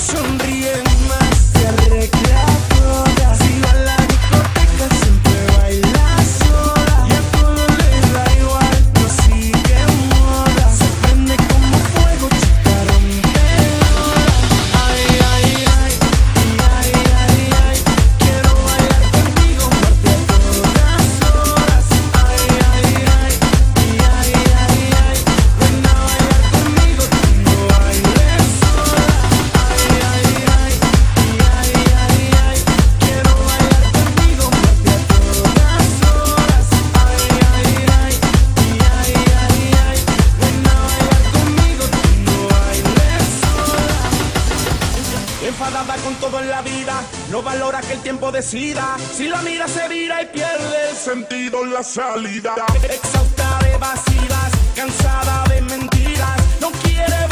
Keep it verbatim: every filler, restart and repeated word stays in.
sonríe más, se arregla toda. Si va a la discoteca siempre baila sola. Y a todo le da igual, no sigue moda. Se prende como fuego, chica rompedora. Ay, ay, ay, ay, ay, ay. Quiero bailar contigo, parte a todas horas. Ay, ay, ay, ay, ay, ay. Ven a bailar conmigo, tú no bailes sola. Ay, ay, ay, ay, ay, ay. Quiero bailar contigo, parte a todas horas. Ay, ay, ay, ay, ay, ay. Ven a bailar conmigo, tú no bailes sola. Enfadada con todo en la vida, no valora que el tiempo decida. Si la mira se vira y pierde el sentido en la salida. Exhausta de vacilas, cansada de mentiras, no quiere